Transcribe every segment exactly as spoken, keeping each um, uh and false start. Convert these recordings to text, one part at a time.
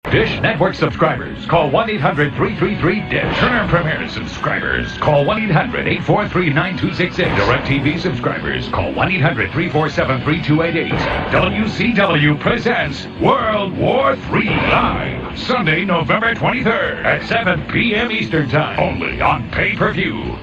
Dish Network subscribers, call one eight hundred, three three three, D I S H. Turner Premier subscribers, call one eight hundred, eight four three, nine two six six. DirecTV subscribers, call one eight hundred, three four seven, three two eight eight. W C W presents World War three live, Sunday, November twenty-third at seven p m Eastern Time, only on pay-per-view.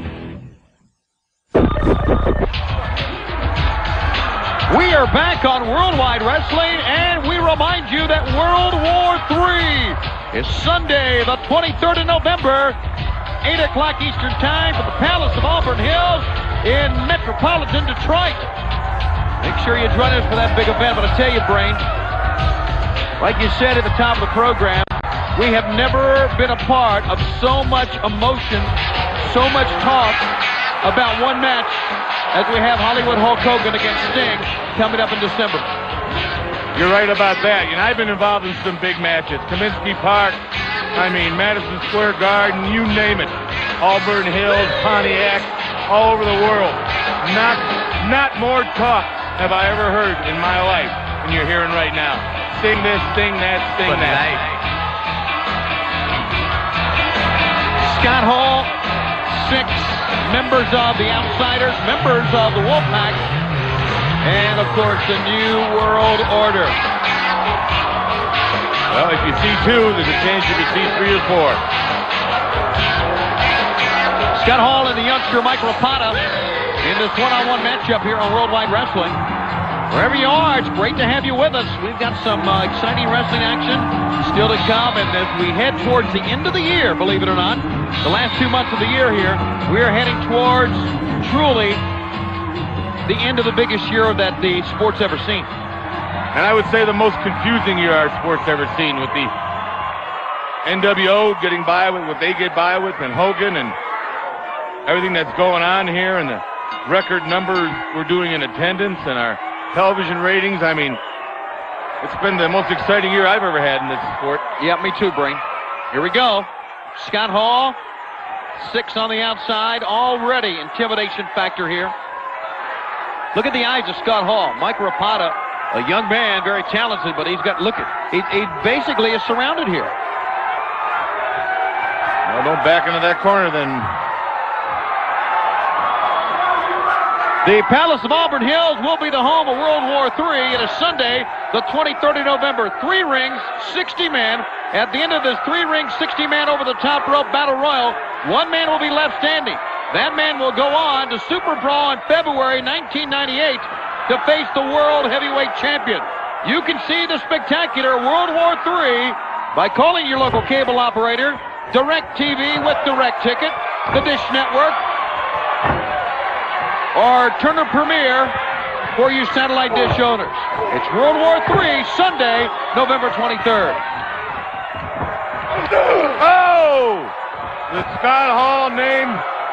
We are back on Worldwide Wrestling, and we remind you that World War three is Sunday, the twenty-third of November, eight o'clock Eastern Time, from the Palace of Auburn Hills in metropolitan Detroit. Make sure you join us for that big event. But I tell you, Brain, like you said at the top of the program, we have never been a part of so much emotion, so much talk about one match as we have Hollywood Hulk Hogan against Sting coming up in December. You're right about that. You know, I've been involved in some big matches. Comiskey Park, I mean, Madison Square Garden, you name it. Auburn Hills, Pontiac, all over the world. Not, not more talk have I ever heard in my life than you're hearing right now. Sting this, sting that, sting But that. Tonight. Scott Hall, six members of the Outsiders, members of the Wolfpack, and of course the New World Order. Well, if you see two, there's a chance you could see three or four. Scott Hall and the youngster Mike Rapada in this one-on-one matchup here on Worldwide Wrestling. Wherever you are, it's great to have you with us. We've got some uh, exciting wrestling action still to come, and as we head towards the end of the year, believe it or not, the last two months of the year here, we are heading towards truly the end of the biggest year that the sport's ever seen. And I would say the most confusing year our sport's ever seen, with the N W O getting by with what they get by with, and Hogan, and everything that's going on here, and the record numbers we're doing in attendance, and our television ratings. I mean, it's been the most exciting year I've ever had in this sport. Yeah, me too, Brain. Here we go. Scott Hall, six on the outside, already intimidation factor here. Look at the eyes of Scott Hall. Mike Rapada, a young man, very talented, but he's got, look at, he, he basically is surrounded here. Well, don't back into that corner then. The Palace of Auburn Hills will be the home of World War three. It is Sunday, the twenty-third of November. Three rings, sixty men. At the end of this three-ring, sixty man over the top rope battle royal, one man will be left standing. That man will go on to Super Brawl in February nineteen ninety-eight to face the World Heavyweight Champion. You can see the spectacular World War three by calling your local cable operator, DirecTV with Direct Ticket, the Dish Network, or Turner Premier for you satellite dish owners. It's World War three, Sunday, November twenty-third. Oh! The Scott Hall name.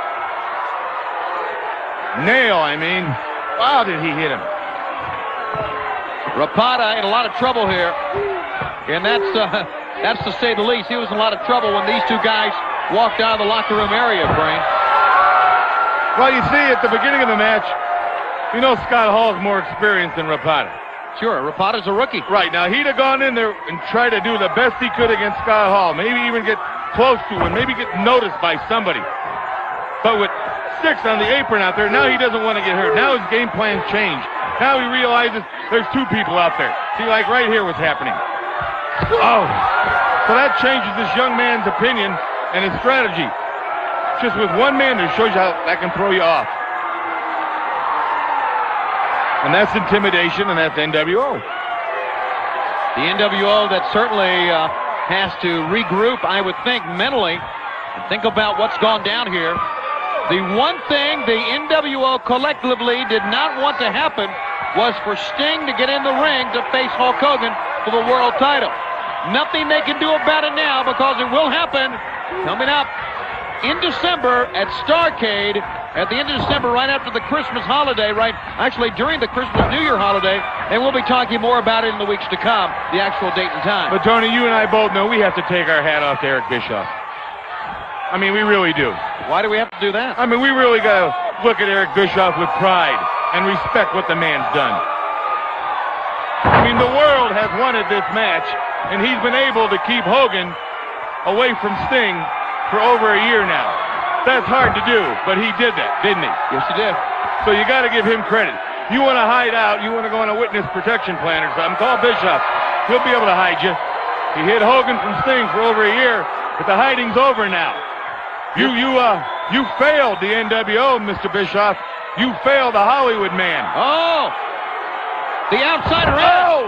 Nail, I mean. Wow, did he hit him. Rapada in a lot of trouble here. And that's, uh, that's to say the least. He was in a lot of trouble when these two guys walked out of the locker room area, Brain. Well, you see, at the beginning of the match, you know Scott Hall's more experienced than Rapada. Sure, Rapada's a rookie. Right, now he'd have gone in there and tried to do the best he could against Scott Hall. Maybe even get close to him, maybe get noticed by somebody. But with six on the apron out there, now he doesn't want to get hurt. Now his game plan's changed. Now he realizes there's two people out there. See, like right here what's happening. Oh, so that changes this young man's opinion and his strategy. Just with one man, it shows you how that can throw you off. And that's intimidation, and that's N W O. The N W O that certainly uh, has to regroup, I would think, mentally, and think about what's gone down here. The one thing the N W O collectively did not want to happen was for Sting to get in the ring to face Hulk Hogan for the world title. Nothing they can do about it now, because it will happen coming up in December at Starrcade, at the end of December, right after the Christmas holiday, right, actually during the Christmas New Year holiday, and we'll be talking more about it in the weeks to come, the actual date and time. But Tony, you and I both know we have to take our hat off to Eric Bischoff. I mean, we really do. Why do we have to do that? I mean, we really got to look at Eric Bischoff with pride and respect what the man's done. I mean, the world has wanted this match and he's been able to keep Hogan away from Sting for over a year now. That's hard to do, but he did that, didn't he? Yes, he did. So you got to give him credit. You want to hide out, you want to go on a witness protection plan or something, call Bischoff. He'll be able to hide you. He hid Hogan from Sting for over a year, but the hiding's over now. You, you, uh, you failed the N W O, Mister Bischoff. You failed the Hollywood man. Oh! The outside ring. Oh!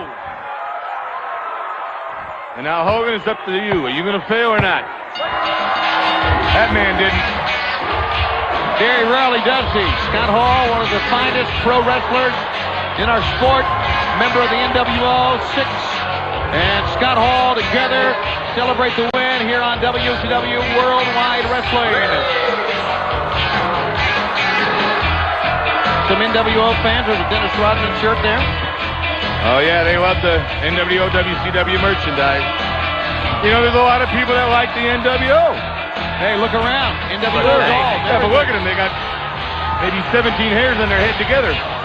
And now Hogan, it's up to you. Are you going to fail or not? That man didn't. Very rarely does he. Scott Hall, one of the finest pro wrestlers in our sport, member of the N W O, six, and Scott Hall together celebrate the win here on W C W Worldwide Wrestling. Some N W O fans with a Dennis Rodman shirt there. Oh, yeah, they love the N W O W C W merchandise. You know, there's a lot of people that like the N W O. Hey, look around. N W O. Yeah, but look at them. They got maybe seventeen hairs on their head together.